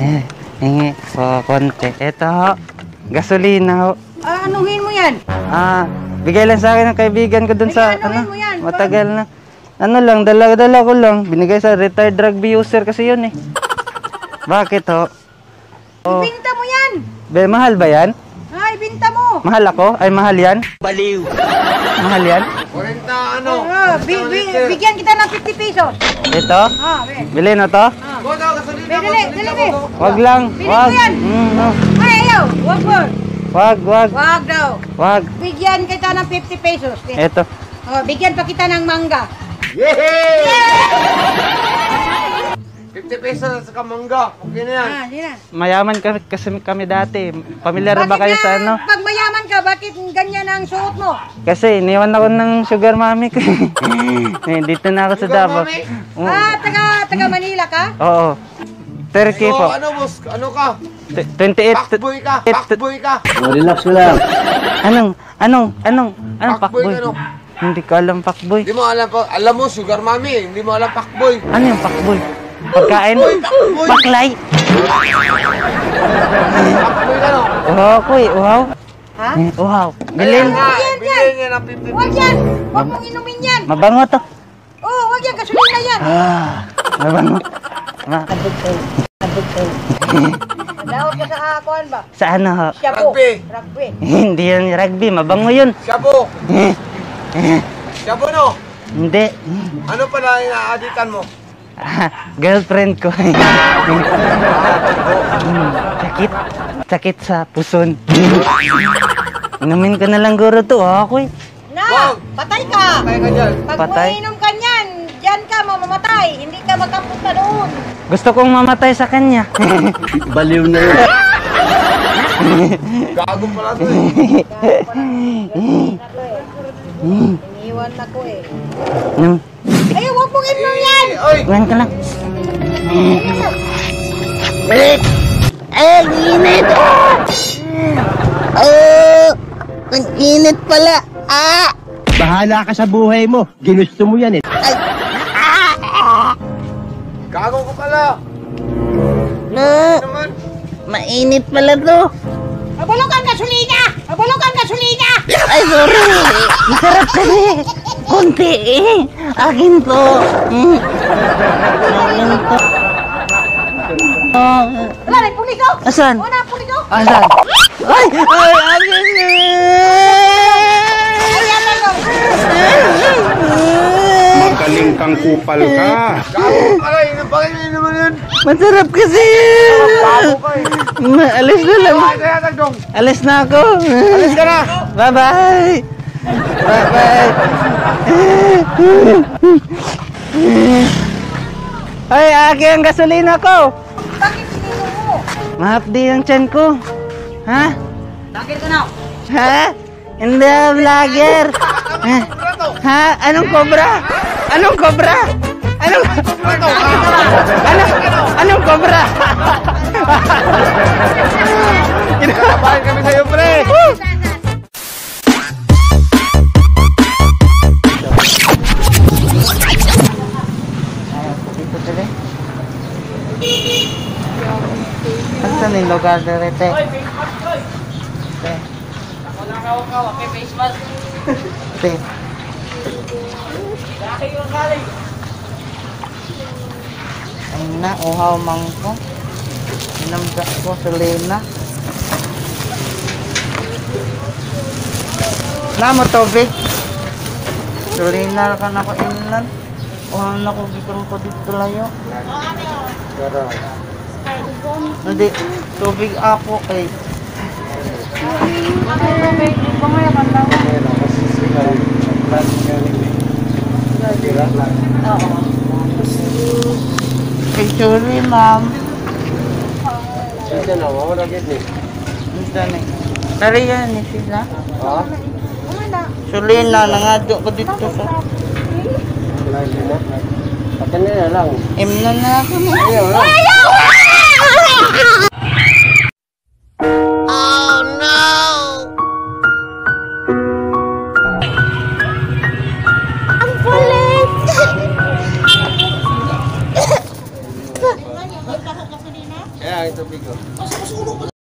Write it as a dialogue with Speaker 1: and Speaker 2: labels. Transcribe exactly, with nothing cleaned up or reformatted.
Speaker 1: Eh, hingi po konti. Ito ho, gasolina ho.
Speaker 2: Ah, anuhin mo yan?
Speaker 1: Ah, bigay lang sa akin ng kaibigan ko dun
Speaker 2: Sige,
Speaker 1: sa,
Speaker 2: anuhin
Speaker 1: ano,
Speaker 2: mo yan,
Speaker 1: matagal na. Ano lang, dala-dala ko lang. Binigay sa retired drug user kasi yun eh. Bakit ho? Oh.
Speaker 2: Ibinta mo yan!
Speaker 1: Be, mahal ba yan?
Speaker 2: Ha, ibinta mo!
Speaker 1: Mahal ako? Ay, mahal yan?
Speaker 3: Baliw.
Speaker 1: Mahal yan?
Speaker 4: Kuwenta ano?
Speaker 2: Oh, bi bi bigyan kita ng fifty pesos.
Speaker 1: Ito?
Speaker 2: Ha, be.
Speaker 1: Bilhin na to?
Speaker 2: Ha.
Speaker 4: Go daw, gasolina,
Speaker 2: Be, dali, dali, be.
Speaker 1: Wag lang.
Speaker 2: Bilhin
Speaker 1: Wag.
Speaker 2: ko yan.
Speaker 1: Mm, no.
Speaker 2: Ay, ayaw! Wag mo!
Speaker 1: Wag, wag.
Speaker 2: Wag daw!
Speaker 1: Wag.
Speaker 2: Bigyan kita ng fifty pesos.
Speaker 1: Ito.
Speaker 2: Oh, bigyan pa kita ng mangga.
Speaker 4: Yehey! fifty pesos sa kamangga. Okay na yan.
Speaker 2: Ah, di na.
Speaker 1: Mayaman kami, kasi kami dati. Pamilyar ba
Speaker 2: Bakit
Speaker 1: kayo
Speaker 2: nga,
Speaker 1: sa ano?
Speaker 2: Pag mayaman ka, bakit ganyan ang suot mo?
Speaker 1: Kasi iniwan ako ng sugar mommy ko. Eh, dito na ako sa
Speaker 4: Sugar
Speaker 1: Davao.
Speaker 4: mommy?
Speaker 1: Oo.
Speaker 2: Ah, taga, taga Manila ka?
Speaker 1: Oo. Turkey
Speaker 4: So,
Speaker 1: po.
Speaker 4: ano boss? Ano ka?
Speaker 1: T- twenty-eight.
Speaker 4: Pakboy ka. Pakboy ka.
Speaker 3: Oh, relax mo lang.
Speaker 1: Anong, anong, anong, anong
Speaker 4: Pakboy
Speaker 1: pakboy?
Speaker 4: ano?
Speaker 1: Hindi ko alam pakboy.
Speaker 4: Hindi mo alam pa. Alam mo, sugar mommy. Hindi mo alam pakboy.
Speaker 1: Ano yung pakboy? Pagkain?
Speaker 4: Pakboy, pakboy.
Speaker 1: Baklay?
Speaker 4: Pakboy ka no?
Speaker 1: Uhaw ko eh, uhaw.
Speaker 2: Ha?
Speaker 1: Eh, uhaw. Bilhin.
Speaker 4: Ayan nga,
Speaker 2: Yan,
Speaker 4: bilhin niya ng fifty
Speaker 2: Wag
Speaker 4: pesos.
Speaker 2: yan! Wag mong inumin yan!
Speaker 1: Mabango to.
Speaker 2: Oh, wag yan! Gasolina yan!
Speaker 1: Ah, mabango. Ma
Speaker 2: Daot ka sa akuan ba?
Speaker 1: sa ano ho?
Speaker 2: Shabu.
Speaker 4: Rugby.
Speaker 2: Rugby.
Speaker 1: Hindi yan rugby, mabango yun.
Speaker 4: Shabu. Shabu no?
Speaker 1: Hindi.
Speaker 4: Ano pala inaadikan mo?
Speaker 1: Ah, girlfriend ko. Hmm, sakit. Sakit sa puson. Inumin ko na lang guro to. Oh, ako eh.
Speaker 2: Na!
Speaker 4: Wag.
Speaker 2: Patay ka!
Speaker 4: Patay ka dyan.
Speaker 2: Pag
Speaker 1: Patay?
Speaker 2: umiinom ka niyan, dyan ka mamamatay. Hindi ka makapunta doon.
Speaker 1: Gusto kong mamatay sa kanya.
Speaker 3: Baliw na yun.
Speaker 4: Gago pala to eh.
Speaker 2: Iniwan na ko eh.
Speaker 1: Nung,
Speaker 2: Ay, wag mong inom yan!
Speaker 4: Oy!
Speaker 1: iwan ka lang.
Speaker 3: Balik! Ay, ang init! Oh, ang init pala! Ah! Bahala ka sa buhay mo. Ginusto mo yan eh. Ay!
Speaker 4: Gago ko pala.
Speaker 3: No!
Speaker 4: Naman.
Speaker 3: Mainit pala to.
Speaker 2: Abulong kang gasolina! Abulong kang gasolina!
Speaker 3: Ay, sorry. Masarap kasi. Konti eh. Akin to. Mm. Akin to. Oh.
Speaker 2: Wala, may puliko!
Speaker 1: Asan?
Speaker 2: Wala, puliko!
Speaker 1: Asan? Ay! Ay! Akin!
Speaker 2: Ayan na yun!
Speaker 5: Magaling kang kupal ka.
Speaker 4: Gago pala. Yun pa rin naman yun.
Speaker 1: Masarap kasi!
Speaker 4: Gago ka eh.
Speaker 1: Ma- Alis na lang.
Speaker 4: Ay, kaya tagdong.
Speaker 1: Alis na ako.
Speaker 4: Alis ka na.
Speaker 1: Bye-bye! Bye-bye! Ay, aki ang gasolina ko!
Speaker 2: Bakit ininom mo?
Speaker 1: Mahapdi ang tiyan ko. Ha?
Speaker 2: Bakit ka na?
Speaker 1: Ha? Hindi, vlogger! Ha? Ha? Anong cobra? Anong cobra? Anong... Ano? Anong cobra?
Speaker 4: Kinakabahan kami sa'yo, pre.
Speaker 1: Dito tuloy. Saan yung lugar na rete? Te. Te. Ayun na, uhaw mangko. Inamda ko, Selena. Na mo tubig. Selena ka na ko inan. Uhaw na ko gitong ko dito layo. Hindi, tubig apo kay. Kay Chuli, ma'am.
Speaker 4: Sige na, wala git ni.
Speaker 1: Ito na. Tari yan ni sila.
Speaker 4: Ha?
Speaker 1: Chuli na, nangadyo ko dito sa...
Speaker 4: Pati na lang.
Speaker 1: Imna na ako na.
Speaker 4: Ayaw na. Kaya ito, Pico.